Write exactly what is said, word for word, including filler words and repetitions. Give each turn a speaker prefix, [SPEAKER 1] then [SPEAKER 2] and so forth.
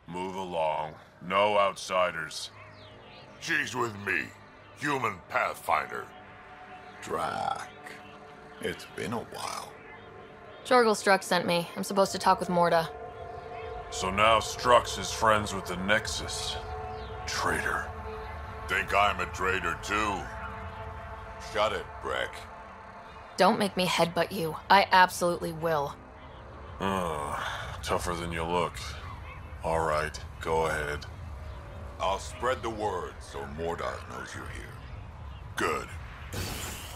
[SPEAKER 1] Move along. No outsiders.
[SPEAKER 2] She's with me, human pathfinder.
[SPEAKER 3] Drac. It's been a while.
[SPEAKER 4] Jorgel Strux sent me. I'm supposed to talk with Morda.
[SPEAKER 1] So now Strux is friends with the Nexus. Traitor.
[SPEAKER 2] Think I'm a traitor too? Shut it, Breck.
[SPEAKER 4] Don't make me headbutt you. I absolutely will.
[SPEAKER 1] Uh, tougher than you look. All right, go ahead.
[SPEAKER 2] I'll spread the word so Morda knows you're here. Good.